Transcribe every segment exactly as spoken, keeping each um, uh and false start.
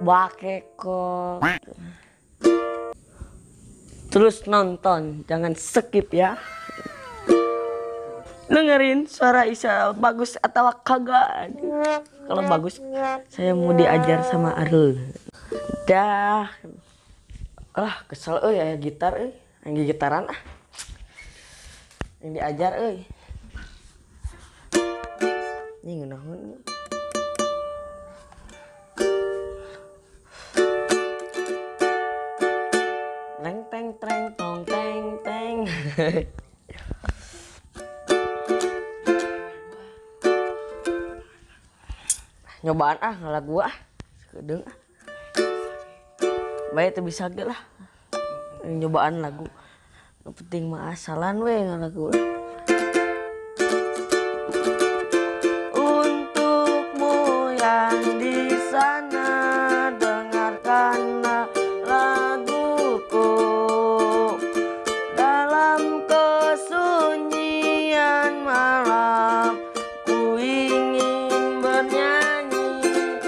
bakeko. Terus nonton, jangan skip ya. Dengerin suara Isa bagus atau kagak. Kalau bagus, saya mau diajar sama Arul. Dah. Ah, kesel euy aya gitar euy. Yang gitaran ah. Yang diajar euy. Ini ngeunaheun. Teng teng teng tong teng teng. Nyobaan ah ngalagu ah. Sekedeung ah. Bae teu bisa ge lah. Nyobaan lagu. Nu penting mah asalan we ngalagu. Untukmu yang di sana dengarkanlah laguku. Dalam kesunyian malam ku ingin bernyanyi.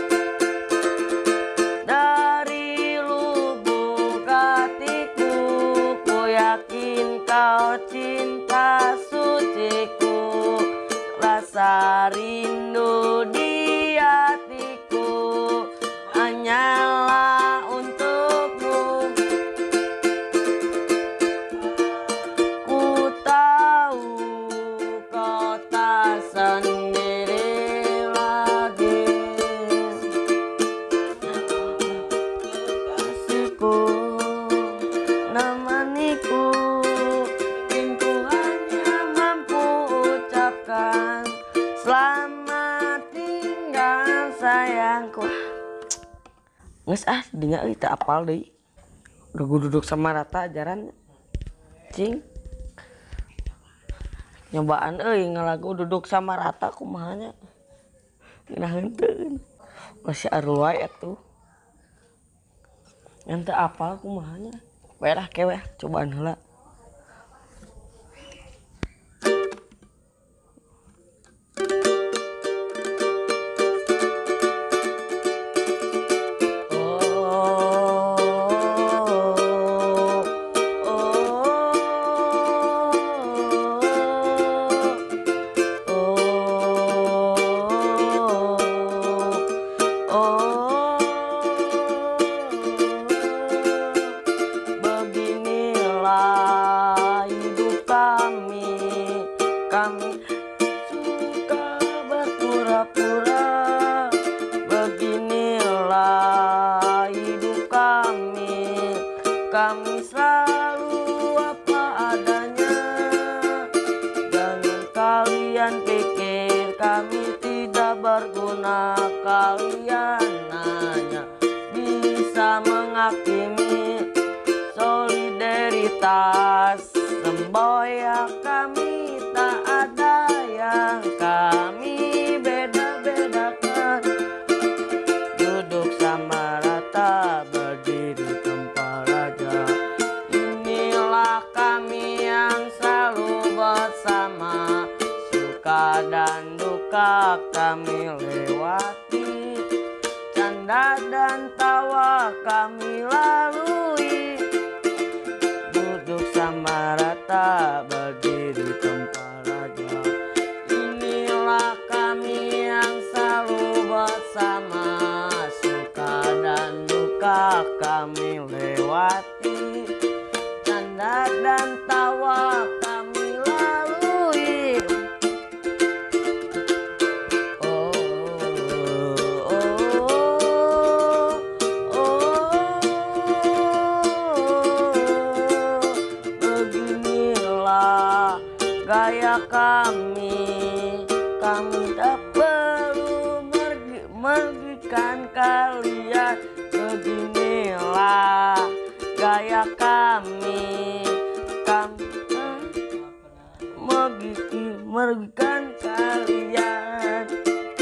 Dari lubuk hatiku ku yakin kau cinta suciku. Rasa rindu di hatiku hanyalah untukmu. Ku tahu kau tak sendiri lagi. Kasihku nemaniku, ku hanya mampu ucapkan selamat tinggal sayangku. Nges ah dengar euy teu apal deui. Udah duduk sama rata ajaran cing. Nyobaan euy ngalagu duduk sama rata kumaha nya. Ngeunaheun teu. Masih Arul wae atuh. Yang teu apal kumaha nya. Bae lah kewe cobaan heula. Beginilah hidup kami, kami suka berpura-pura. Beginilah hidup kami, kami selalu apa adanya. Jangan kalian pikir kami tidak berguna, kalian hanya bisa menghakimi. Solidaritas semboyak kami tak ada yang kami beda-bedakan. Duduk sama rata berdiri tempat raja. Inilah kami yang selalu bersama. Suka dan duka kami lewati. Canda dan tawa kami lalui. Sama rata berdiri tempat raja. Inilah kami yang selalu bersama. Suka dan duka kami lewati. Canda dan tawa kami lalui. Oh, oh, oh, oh. Gaya kami, kami tak perlu mergi, merugikan kalian. Beginilah gaya kami, kami merugi, merugikan kalian.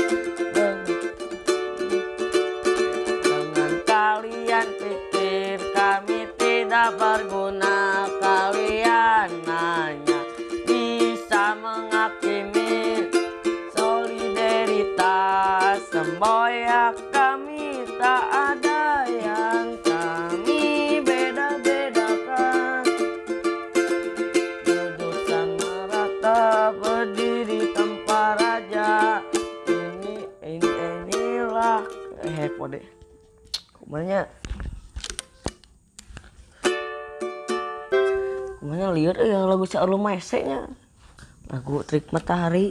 Dengan kalian pikir kami tidak berguna, kalian hanya bisa menghakimi. Solidaritas semboyak kami tak ada hehe pode. Kumanya Kumanya lihat ya lagu Saurlu Mese nya. Lagu Trik Matahari.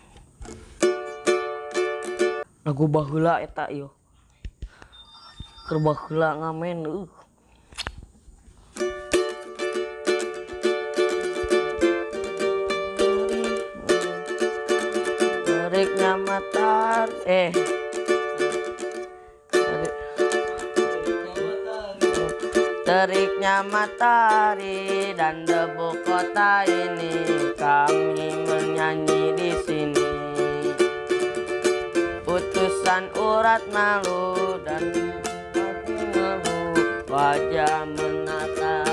Lagu baheula eta yo. Keur baheula ngamen uh. Teriknya matahari eh Terik. Teriknya matahari dan debu kota ini, kami menyanyi di sini. Putusan urat malu dan malu, wajah menatap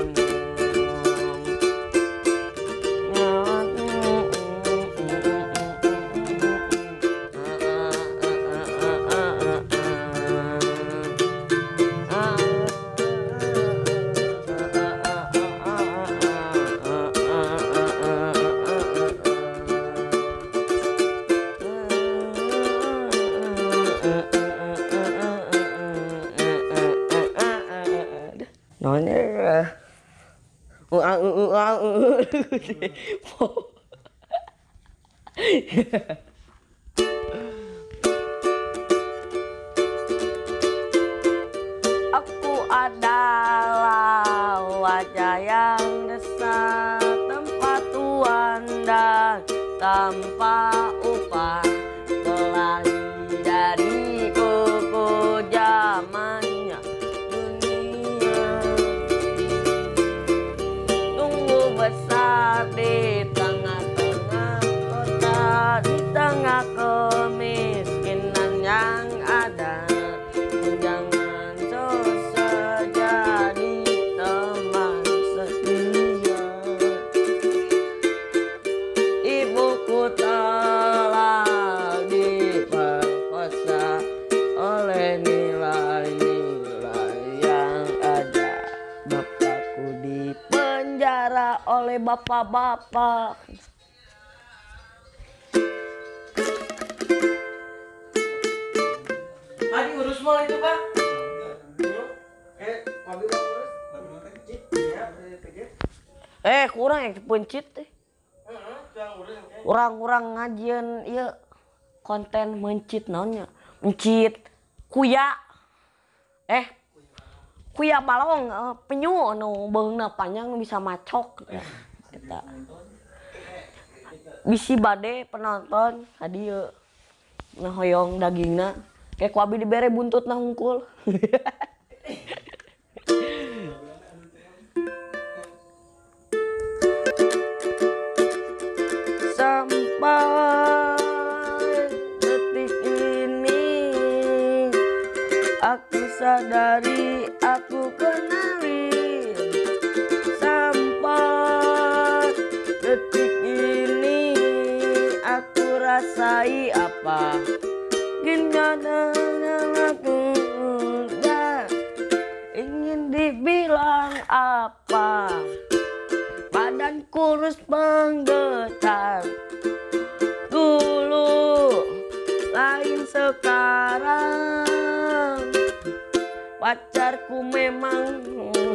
Nonya uang uang Aku adalah wajah yang resah, tempat tuan dan tanpa upah, kelahi dari kuku zamannya dunia. Tunggu besar di tengah-tengah kota, di tengah kemiskinan yang ada. Jangan susah jadi teman setia. Ibuku telah diperkosa oleh nilai-nilai yang ada. Bapakku dipenjara oleh bapak-bapak. Adi urus mal itu pak. Eh kurang yang pencit teh. Orang-orang ngajian iya konten mencit naonnya. Mencit kuya. Eh kuya balong uh, penyu anu beungna panjang bisa macok ya. Eta. Bisi bade penonton hadieu ngahoyong dagingna. Kayak ku abi dibere buntutna hungkul. Sampai detik ini aku sadari, aku kenali. Sampai detik ini aku rasai apa ginjana aku udah ingin dibilang apa. Badan kurus menggetar dulu lain sekarang. Pacarku memang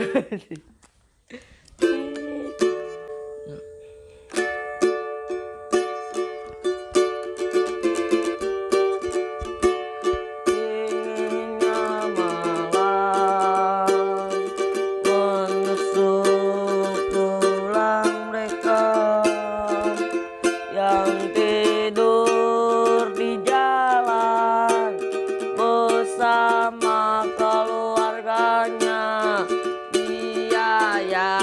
bersama keluarganya biaya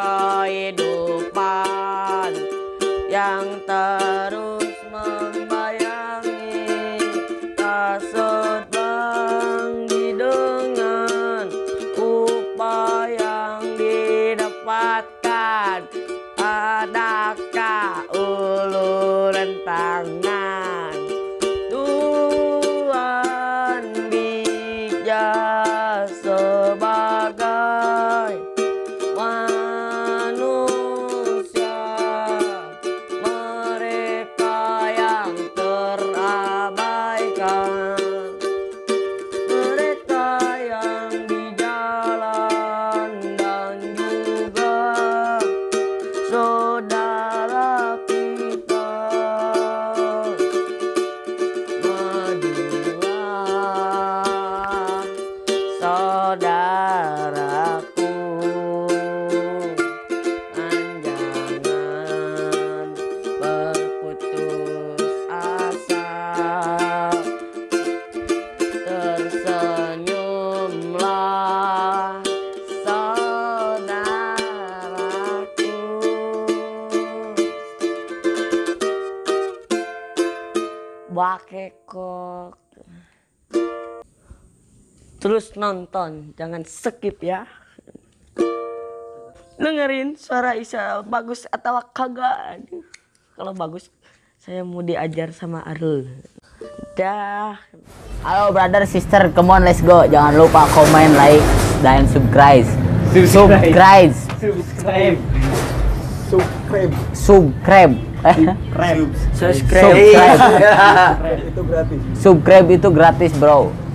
kehidupan yang terus membayangi. Kasut banggi dengan upah yang didapatkan. Adakah uluran tangan Tuhan bijak sebagai manusia, mereka yang terabaikan. kekok. Terus nonton, jangan skip ya. Dengerin suara Isya bagus atau kagak. Kalau bagus, saya mau diajar sama Arul. Dah. Halo brother, sister, come on, let's go. Jangan lupa komen, like, dan subscribe. Subscribe. Subscribe. Subscribe. Subscribe. Subscribe. Subscribe. Subscribe itu gratis. Subscribe itu gratis, bro.